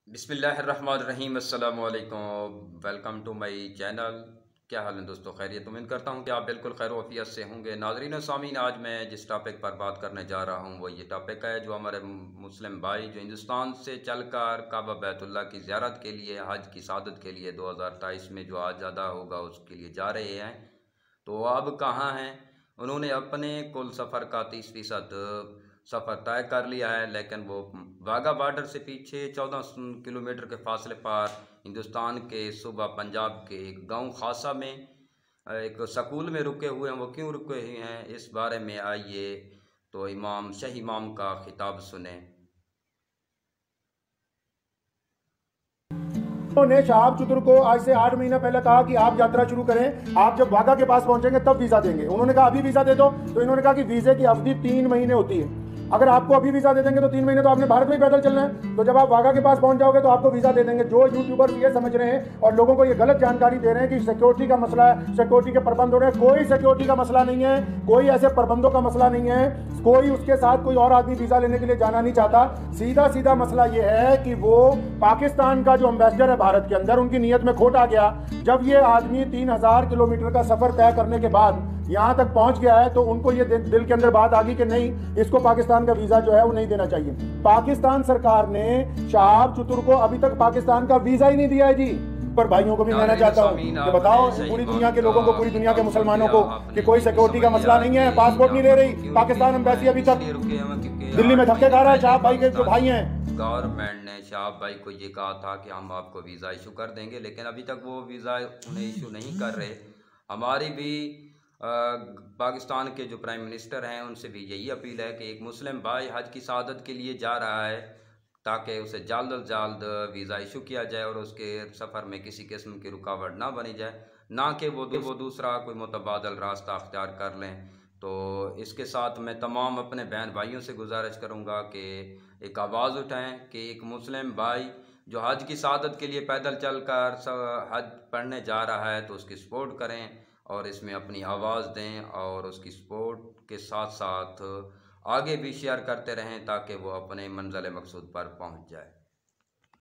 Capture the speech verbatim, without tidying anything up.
बिस्मिल्लाहिर्रहमानिर्रहीम अस्सलाम वालेकुम। Welcome to my channel. क्या हाल है दोस्तों? खैरियत? उम्मीद करता हूँ कि आप बिल्कुल खैर वफ़ियत से होंगे। नाज़रीन और सामीन, आज मैं जिस टॉपिक पर बात करने जा रहा हूँ वो ये टॉपिक है जो हमारे मुस्लिम भाई जो हिंदुस्तान से चलकर काबा बैतुल्लाह की ज़ियारत के लिए, हज की सआदत के लिए दो हज़ार तेईस में जो आज अदा होगा उसके लिए जा रहे हैं। तो अब कहाँ हैं? उन्होंने अपने कुल सफ़र का तीस फ़ीसद सफ़र तय कर लिया है, लेकिन वो वाघा बॉर्डर से पीछे चौदह किलोमीटर के फासले पर हिंदुस्तान के सूबा पंजाब के एक गांव खासा में एक स्कूल में रुके हुए हैं। वो क्यों रुके हुए हैं, इस बारे में आइए तो इमाम शाही इमाम का खिताब सुने। उन्होंने शहाब चतुर को आज से आठ महीना पहले कहा कि आप यात्रा शुरू करें, आप जब वाघा के पास पहुंचेंगे तब वीजा देंगे। उन्होंने कहा अभी वीजा दे दो, तो इन्होंने कहा कि वीजे की अवधि तीन महीने होती है। अगर आपको अभी वीजा दे देंगे तो तीन महीने तो आपने भारत में ही पैदल चलना है, तो जब आप वाघा के पास पहुंच जाओगे तो आपको वीजा दे देंगे। जो यूट्यूबर ये समझ रहे हैं और लोगों को ये गलत जानकारी दे रहे हैं कि सिक्योरिटी का मसला है, सिक्योरिटी के प्रबंध हो रहे हैं, कोई सिक्योरिटी का मसला नहीं है, कोई ऐसे प्रबंधों का मसला नहीं है, कोई उसके साथ कोई और आदमी वीजा लेने के लिए जाना नहीं चाहता। सीधा सीधा मसला ये है कि वो पाकिस्तान का जो एम्बेसडर है भारत के अंदर, उनकी नीयत में खोट आ गया। जब ये आदमी तीन हजार किलोमीटर का सफर तय करने के बाद यहाँ तक पहुंच गया है तो उनको ये दिल के अंदर बात आ गई कि नहीं, इसको पाकिस्तान का वीजा जो है वो नहीं देना चाहिए। पाकिस्तान सरकार ने शहाब चतुर को अभी तक पाकिस्तान का वीजा ही नहीं दिया है जी। पर भाइयों को भी कहना चाहता हूँ कि बताओ पूरी दुनिया के लोगों को, पूरी दुनिया के मुसलमानों को कि कोई सिक्योरिटी का मसला नहीं है, पासपोर्ट नहीं दे रही पाकिस्तान एम्बेसी अभी तक दिल्ली में धक्के खा रहा है शहाब भाई के जो भाई हैं। गवर्नमेंट ने शहाब भाई को ये कहा था कि हम आपको वीज़ा इशू कर देंगे, लेकिन अभी तक वो वीज़ा उन्हें इशू नहीं कर रहे। हमारी भी आ, पाकिस्तान के जो प्राइम मिनिस्टर हैं उनसे भी यही अपील है कि एक मुस्लिम भाई हज की सआदत के लिए जा रहा है ताकि उसे जल्द अज जल्द वीज़ा इशू किया जाए और उसके सफ़र में किसी किस्म की रुकावट ना बनी जाए, ना कि वो वो दूसरा कोई मुतबादल रास्ता अख्तियार कर लें। तो इसके साथ मैं तमाम अपने बहन भाइयों से गुजारिश करूँगा कि एक आवाज़ उठाएं कि एक मुस्लिम भाई जो हज की सआदत के लिए पैदल चल कर हज पढ़ने जा रहा है तो उसकी सपोर्ट करें और इसमें अपनी आवाज़ दें और उसकी सपोर्ट के साथ साथ आगे भी शेयर करते रहें ताकि वो अपने मंज़िल मकसूद पर पहुंच जाए।